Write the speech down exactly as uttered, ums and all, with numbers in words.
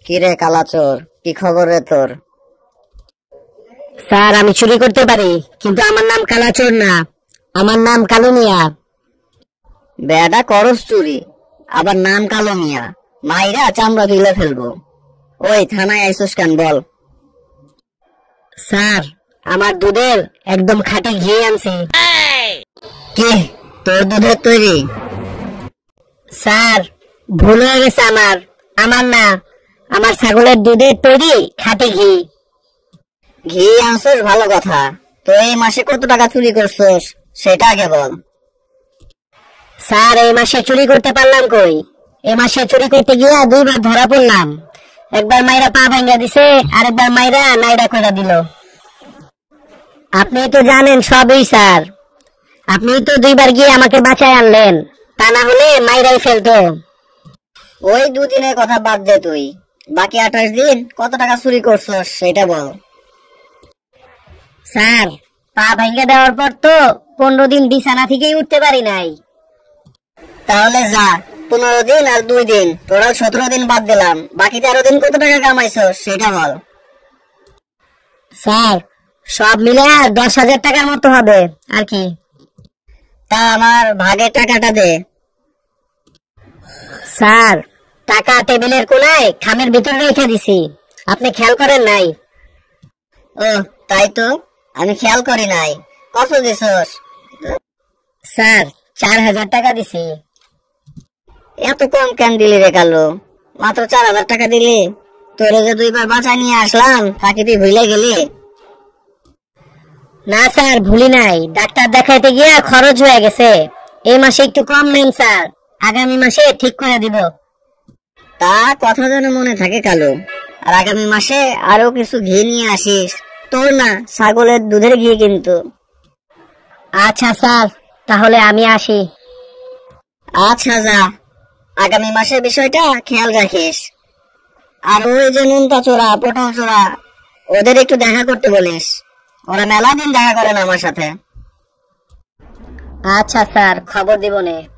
কিরে কালাচোর, কি খবর রে তোর? স্যার, আমি চুরি করতে পারি, কিন্তু আমার নাম কালাচোর না, আমার নাম কালু মিয়া। বেটা করস চুরি, আবার নাম কালো মিয়া? মাইরা চামড়া তুলে ফেলবো। ওই থানায় আইসুস কেন বল? স্যার, আমার দুধের একদম খাঁটি ঘি আনছি। কি তোর দুধের তৈরি? স্যার, ভুল হয়ে গেছে, আমার আমার না, আমার ছাগলের দুধের তৈরি খাঁটি ঘি। ঘি আনছস ভালো কথা, তো এই মাসে কত টাকা চুরি করছস সেটা আগে বল। স্যার, এই মাসে চুরি করতে পারলাম কই? এই মাসে চুরি করতে গিয়া দুইবার ধরা পড়লাম। একবার মাইরা পা ভাঙ্গা দিছে, আরেকবার মাইরা নাইডা কইরা দিল। আপনি তো জানেন সবই স্যার, আপনি তো দুইবার গিয়ে আমাকে বাঁচায় আনলেন, তা না হলে মাইরাই ফেলতো। ওই দুদিনের কথা বাদ দে, তুই বাকি আঠাশ দিন কত টাকা চুরি করছস সেটা বল। স্যার, পা ভাঙ্গা দেওয়ার পর তো পনেরো দিন বিছানা থেকেই উঠতে পারি নাই। তাহলে যা, পনেরো দিন আর দুই দিন, টোটাল সতেরো দিন বাদ দিলাম, বাকি তেরো দিন কত টাকা কামাইছস সেটা বল। স্যার, সব মিলে দশ হাজার টাকার মতো হবে আর কি। তা আমার ভাগের টাকাটা দে। স্যার, টাকা টেবিলের কোনায় খামের ভিতরে রেখে দিছি, আপনি খেয়াল করেন নাই? ও তাই তো, আমি খেয়াল করি নাই। কত দিছস? স্যার, চার হাজার টাকা দিছি। এত কম কেন দিলি রে কালো? মাত্র চার হাজার টাকা দিলি? তোরে যে দুইবার বাঁচায় নিয়ে আসলাম, তাকে তুই ভুলে গেলি? না স্যার, ভুলি নাই, ডাক্তার দেখাইতে গিয়া খরচ হয়ে গেছে। এই মাসে একটু কম নেন স্যার, আগামী মাসে ঠিক করে দিব। তা কথা যেন মনে থাকে কালো। আর আগামী মাসে আরো কিছু ঘি নিয়ে আসিস, তোর না, ছাগলের দুধের ঘি কিন্তু। আচ্ছা স্যার, তাহলে আমি আসি। আচ্ছা যা, আগামী মাসের বিষয়টা খেয়াল রাখিস। আর ওই যে নুনটা চোরা, পটল চোরা, ওদের একটু দেখা করতে বলিস, ওরা মেলা দিন দেখা করে না আমার সাথে। আচ্ছা স্যার, খবর দিব নে।